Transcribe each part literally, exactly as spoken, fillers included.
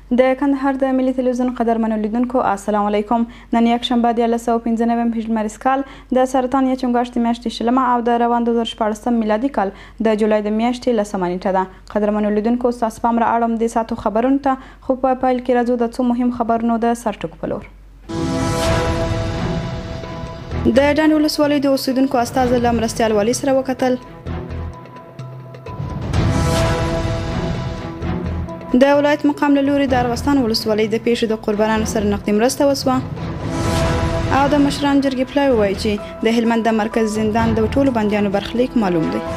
د کندهار د ملي تلویزیون قدرمنو لیدونکو السلام علیکم. نن یکشنبه د یوولس سوه پنځه نوي هجري کال د سرطان یا چنګاښ د میاشتې شلمه او د روان دوه زره شپاړسم میلادي کال د جولای د میاشتې لسمه نیټه ده. قدرمنو لیدونکو ستاسو پام را اړوم د ساعتو خبرونو ته، خو په پیل کې راځو د څو مهم خبرونو د سرټکو په لور. د ډنډ ولسوالۍ د اوسیدونکو استازي له مرستیال والي سره وکتل. د ولایت مقام له لوري د ارغستان ولسوالۍ د پیښې د قربانانو سره نقدي مرسته وسوه. او د مشران جرګې پلاوی وایي چې د هلمند د مرکز زندان د ټولو بندیانو برخلیک معلوم دی.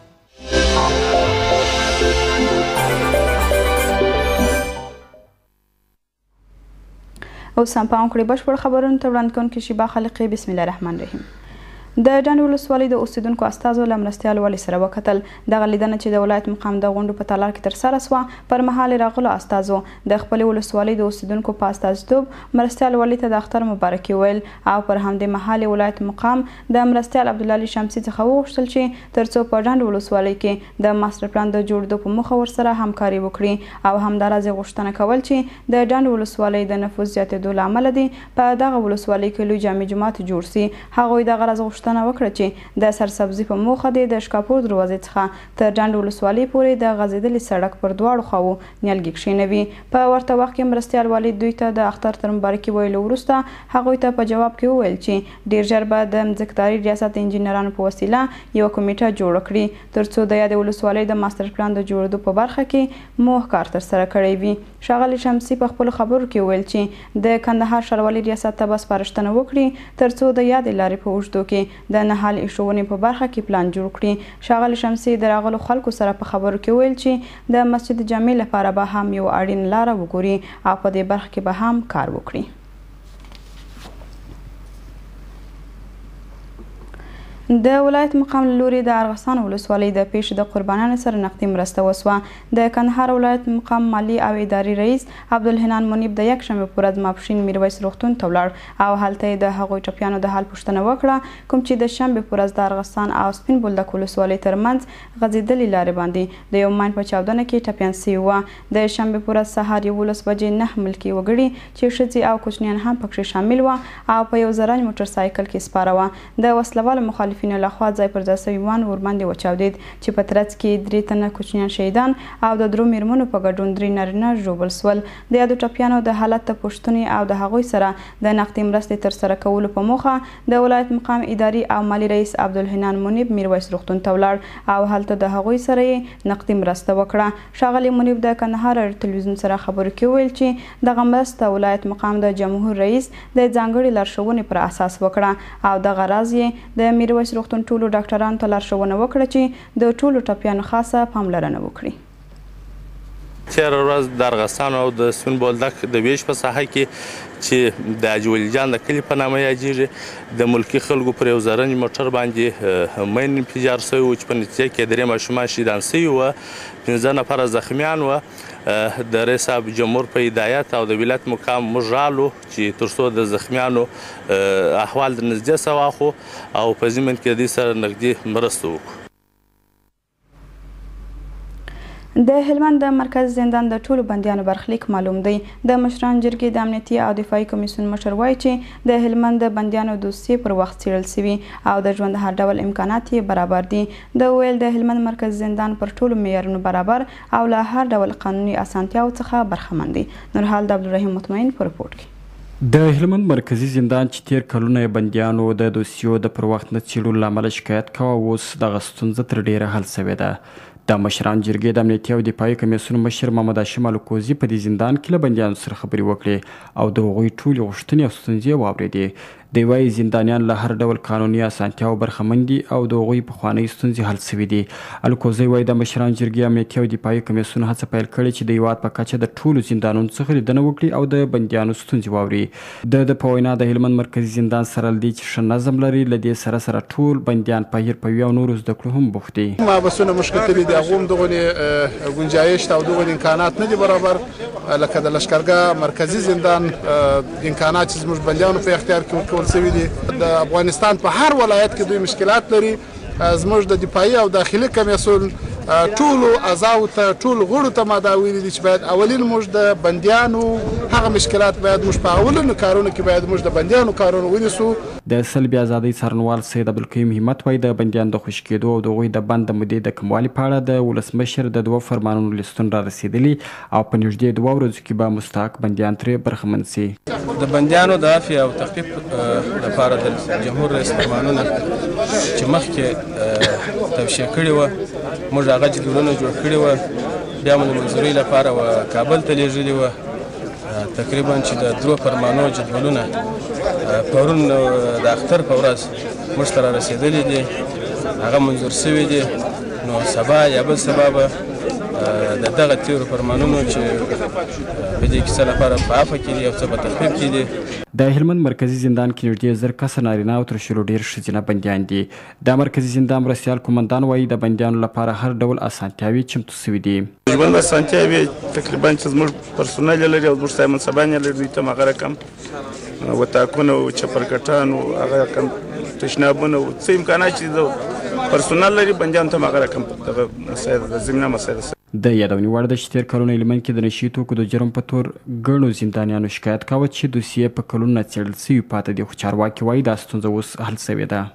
اوس هم پام کړئ بشپړ خبرونو ته وړاندې کوونکې شیبه خالقي. بسم الله الرحمن الرحیم. د ډنډ ولسوالۍ د اوسیدونکو استازو له مرستیال والي سره وکتل. دغه لیدنه چې د ولایت مقام د غونډو په تالار کې ترسره سوه، پر مهال راغلو استازو د خپلې ولسوالۍ د اوسیدونکو په استازیتوب مرستیال والي ته د اختر مبارکي ویل، او پر همدې مهال ولایت مقام د مرستیال عبدالعلي شمسي څخه وغوښتل چې ترڅو په ډنډ ولسوالۍ کې د ماسټر پلان د جوړېدو په موخه ورسره همکاري وکړي، او همداراز یې غوښتنه کول چې د ډنډ ولسوالۍ د نفوذ زیاتېدو له امله دې په دغه ولسوالۍ کې لوی جامع جومات جوړ سي. هغوی دغه راز غوښتنه وکړه چې د سرسبزي په موخه د شکاپور دروازې څخه تر ډنډ ولسوالۍ پورې د غځېدلي سړک پر دواړو خواوو نیالګي کښېنوي. په ورته وخت کې مرستیال والي دوی ته د اختر تر مبارکي ویلو وروسته هغوی ته په جواب کې وویل چې ډېر ژر به د مځکداري ریاست د انجینرانو په وسیله یوه کمیټه جوړه کړي ترڅو د یادې ولسوالۍ د ماسټر پلان د جوړېدو په برخه کې موږ کار ترسره کړی وي. ښاغلي شمسي په خپلو خبرو کې وویل چې د کندهار ښاروالي ریاست ته به سپارښتنه وکړي ترڅو د یادې لارې په اوږدو کې د نهال ښوونې په برخه کې پلان جوړ کړي. ښاغلي شمسي د راغلو خلکو سره په خبرو کې ویل چې د مسجد جامع لپاره به هم یو اړین لاره وګوري او په دې برخه کې به هم کار وکړي. د ولایت مقام له لوري د ارغستان ولسوالۍ د پیښې د قربانانو سره نقدي مرسته وسوه. د کندهار ولایت مقام مالي او اداري رئیس عبدالحنان منیب د یکشنبې په ورځ ماپښین میرویس روغتون ته ولاړ او هلته یې د هغوی ټپیانو د حال پوښتنه وکړه کوم چې د شنبې په ورځ د ارغستان او سپین بولدک ولسوالۍ ترمنځ غځېدلې لارې باندې د یو ماین په چاودنه کې ټپیان سوي وه. د شنبې په ورځ سهار یولس بجې نهه ملکي وګړي چې ښځې او کوچنیان هم پکښې شامل وه او په یو زرنج موټر سایکل کې سپاره وه د وسلوالو مخالفینو لخوا ځای پر ځای سوي وان ورباندې وچاودېد چې په ترڅ کې درې تنه کوچنیان شهیدان او د درو میرمنو په ګډون درې نارینه ژوبل سول. د یادو ټپیانو د حالت د پوښتنې او د هغوی سره د نقدي مرستې ترسره کولو په موخه د ولایت مقام اداري او مالي رئیس عبدالحنان منیب میرویس روغتون ته ولاړ او هلته د هغوی سره یې نقدي مرسته وکړه. ښاغلي منیب د کندهار ټلویزیون سره خبرو کې ویل چې دغه مرسته ولایت مقام د جمهور رئیس د ځانګړي لارښوونې پر اساس وکړه او دغه راز یې د میرویس روغتون ټولو ډاکټرانو ته لارښوونه وکړه چې د ټولو ټپیانو خاصه پاملرنه وکړي. تېره ورځ د ارغستان او د سپین بولدک د ویش په ساحه کې چې د حاجي جان د کلي په نامه یادېږي د ملکي خلکو پر یو زرنج موټر باندې مین انفجار سوی و چې په نتیجه کې درې ماشومان شهیدان سوي وه، پنځه نفره زخمیان وه. د رئیس صاحب جمهور په هدایت او د ولایت مقام موږ رالو چې تر څو د زخمیانو احوال د نږدې سره واخلو او په ضمن کې د دې سره نږدې مرسته وکړو. د هلمند د مرکز زندان د ټولو بندیانو برخلیک معلوم دی. د مشران جرګې د امنیتي او دفاعي کمیسیون مشر وایي چې د هلمند د بندیانو دوسیې پر وخت څیړل سوي او د ژوند هر ډول امکانات یې برابر دي. د ویل د هلمند مرکز زندان پر ټولو معیارونو برابر او له هر ډول قانوني اسانتیاو څخه برخمن دی. نورحال د عبدالرحیم مطمئن په رپورټ کې. د هلمند مرکزي زندان چې تیر کلونه یې بندیانو د دوسیو د پر وخت نه څیړلو له امله شکایت کوه، اوس دغه ستونزه تر ډیره حل سوې ده. د مشران جرګې د امنیتي او دفاعي کمیسیون مشر محمد هاشم الکوزي په دې زندان کې له بندیانو سره خبرې وکړې او د هغوی ټولې غوښتنې او ستونزې یې واورېدې. دی وایي زندانیان له هر ډول قانوني اسانتیاو برخمن دي او د هغوی پخوانۍ ستونزې حل سوي دي. الکوزي وایي د مشران جرګې امنیتي او دفاعي کمیسیون هڅه پیل کړې چې د هېواد په کچه د ټولو زندانونو څخه لیدنه وکړي او د بندیانو ستونزې واوري. د د په وینا د هلمند مرکزي زندان سره له دې چې ښه نظم لري، له دې سره سره ټول بندیان په هیرپوي او نورو زده کړو هم بوخت دي. محبسونه موږ کتلي دي، هغو هم دغونې ګنجایش او دغونې امکانات نه دي برابر لکه د لښکرګاه مرکزي زندان امکانات چې زموږ بندیانو په اختیار کې ورکول سوي دي. د افغانستان په هر ولایت کې دوی مشکلات لري. زموږ د دفاعي او داخلي کمیسیون ټولو اعضاو ته ټولو غړو ته ما دا ویلي دي چې باید اولین موږ د بندیانو هغه مشکلات باید موږ په اولنو کارونو کې باید موږ د بندیانو کارونه ونیسو. د سلبي ازادۍ څارنوال سید عبدالقیوم همت وایي د بندیانو د خوشي کېدو او د هغوی د بند د مودې د کموالي په اړه د ولسمشر د دوه فرمانونو لیستون را رسېدلي او په نږدې دوه ورځو کې به مستحق بندیان ترې برخمن سي. د بندیانو د عفو او تخفیف لپاره د جمهور رئیس فرمانونه چې مخکې توشیح کړي وه موږ هغه جدولونه جوړ کړي وه بیا مو د منظورۍ لپاره و کابل ته لیږلي وه. تقریبا چې د درو فرمانو جدولونه پرون د اختر په ورځ موږ ته را رسېدلي دي هغه منظور سوي دي. نو سبا یا بل سبا به د دغه تیرو فرمانونو چې په دې کیسه لپاره په عفو کې دي او څه په تخفیف کې دي. د هلمند مرکزي زندان کې نږدې زر کسه نارینه او تر شلو ډېر ښځینه بندیان دي. د مرکزي زندان مرستیال قومندان وایي د بندیانو لپاره هر ډول اسانتیاوې چمتو سوي دي. ژوند اسانتیاوې تقریبا چې زموږ پرسونل یې لري او زموږ سایمن سبان یې لري دوی ته هغه رقم وطاقونه او چپرکټان او هغه کم تشنابونه او څه امکانات چې د پرسونل لري بندیانو ته هغه رقم دغه مسایل د ضمنه مسایل. د یادونې وړ ده چې تېر کلونه هلمند کې د نشي توکو د جرم په تور ګڼو زندانیانو شکایت کاوه چې دوسیې په کلونه څېړل سوي پاته دي، خو چارواکي وایي دا ستونزه اوس حل سوې ده.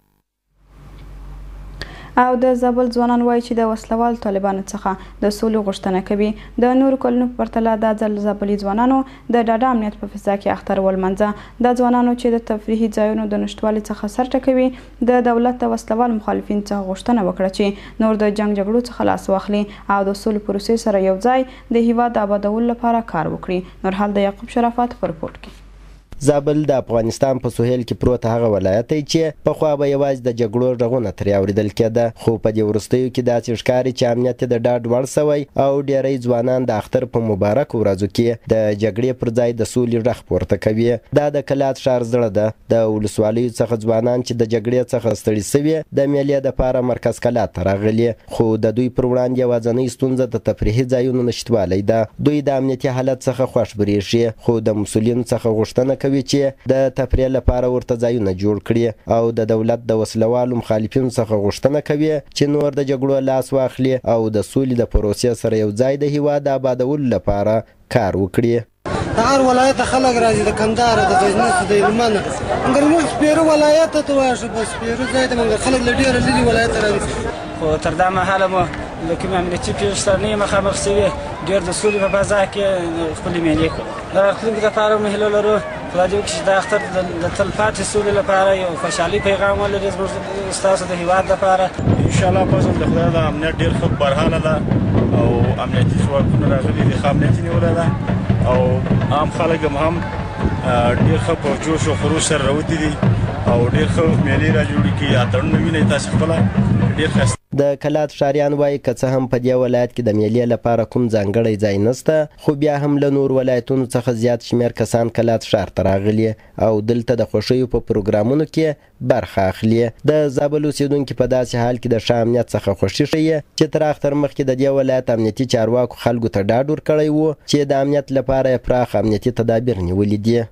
او د زابل ځوانان وایي چې د وسلوال طالبانو څخه د سولې غوښتنه کوي. د نورو کلونو په پرتله دا ځل زابلي ځوانانو د ډاډه امنیت په فضا کې اختر ولمانځه. دا ځوانانو چې د تفریحي ځایونو د نشتوالي څخه سر ټکوي د دولت د وسلوال مخالفین څخه غوښتنه وکړه چې نور د جنګ جګړو څخه لاس واخلي او د سولې پروسې سره یو ځای د هیواد د آبادولو لپاره کار وکړي. نور حال د یعقوب شرافت په رپورټ کې. زابل د افغانستان په سهیل کې پروت هغه ولایت دی چې پخوا به یوازې د جګړو غږونه ترې اورېدل کېده، خو په دې وروستیو کې داسې ښکاري چې امنیت د ډاډ وړ سوی او ډېری ځوانان د اختر په مبارک ورځو کې د جګړې پر ځای د سولې غږ پورته کوي. دا د کلات ښار زړه ده. د ولسوالیو څخه ځوانان چې د جګړې څخه ستړي سوي د میلې دپاره مرکز کلات ته راغلي، خو د دوی پر وړاندې یوازینۍ ستونزه د تفریحي ځایونو نشتوالی ده. دوی د امنیتي حالت څخه خوښ بریښي، خو د مسؤلینو څخه غوښتنه کوي چې د تفریح لپاره ورته ځایونه جوړ کړي او د دولت د وسلوالو مخالفینو څخه غوښتنه کوي چې نور د جګړو لاس واخلي او د سولې د پروسې سره یو ځای د هیواد د آبادولو لپاره کار وکړي. د هر ولایت خلک راځي، د کندهار، د غزني، د هلمند، مګر موږ سپیرو ولایت ته ورشو، بس سپیرو ځای ته مګر خلک له ډېره لرې ولایت راځي. خو تر دا مهاله مو له کومې امنیتي پېښې سره نه یم مخامخ سوي. ډېر د سولې په فضا کې خپلې میلې کوو. د راتلونکي دپاره مو هیله لرو خدای دې وکړي چې دا اختر د تلپاتې سولې لپاره یو خوشحالي پیغام ولري زموږ ستاسو د هېواد لپاره. انشاءالله پزم د خدای د امنیت ډېر ښه برحاله ده او امنیتي ځواکونه راغلي دي، ښه امنیتي نیولی ده او عام خلک هم هم ډېر ښه په جوش و خروش سره راوتي دي او ډېر ښه میلې را جوړې کړي. اتڼونه وینئ تاسې خپله ډېر ښایسته. د کلات ښاریان وایي که څه هم په دې ولایت کې د میلې لپاره کوم ځانګړی ځای نشته، خو بیا هم له نور ولایتونو څخه زیات شمېر کسان کلات ښار ته راغلي او دلته د خوښیو په پروګرامونو کې برخه اخلي. د زابل اوسېدونکي په داسې حال کې د ښه امنیت څخه خوښي ښیي چې تر اختر مخکې د دې ولایت امنیتي چارواکو خلکو ته ډاډ ورکړی و چې د امنیت لپاره یې پراخ امنیتي تدابیر نیولي دي.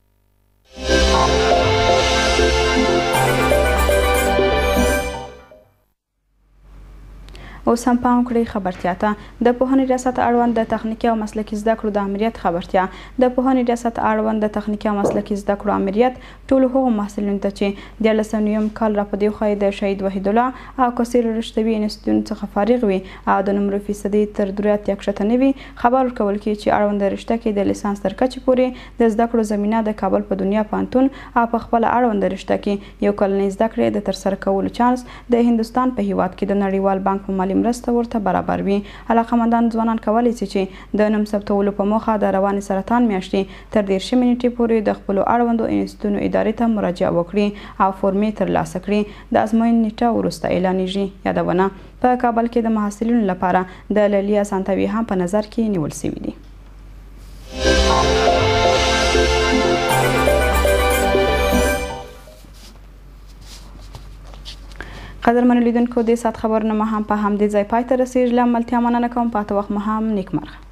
اوس هم پام کړئ خبرتیا ته. د پوهنې ریاست اړوند د تخنیکي او مسلکي زده کړو د امریت خبرتیا. د پوهنې ریاست اړوند د تخنیکي او مسلکي زده کړو امریت ټولو هغو محصلینو ته چې دیارلس سوه نویم کال را په دېخوا یې د شهید وحیدالله او کثیر رشتوي انسټیټیوټ څخه فارغ وي او د نمرو فیصدي تر درې اتیا کښته نه وي، خبر ورکول کېږي چې اړونده رشته کې د لیسانس تر کچې پورې د زده کړو زمینه د کابل په دنیا پوهنتون او په خپله اړونده رشته کې یو کلنۍ زده کړې د ترسره کولو چانس د هندوستان په هیواد کې د نړیوال بانک په مالي مرسته ورته برابر وي. علاقمندان ځوانان کولی شي چې د نوم ثبتولو په موخه د روانې سرطان میاشتې تر دېرشمې نیټې پورې د خپلو اړوندو انسټیټیوټونو ادارې ته مراجعه وکړي او فورمې ترلاسه کړي. د ازموینې نیټه وروسته اعلانیږي. یادونه په کابل کې د محصلینو لپاره د لیلي اسانتیاوې هم په نظر کې نیول سوي دي. قدرمنو لیدونکو، د ساعت خبرونه مو هم په همدې ځای پای ته رسېږي. له ملتیا مننه کوم. پاته وخت مو هم نیکمرغه.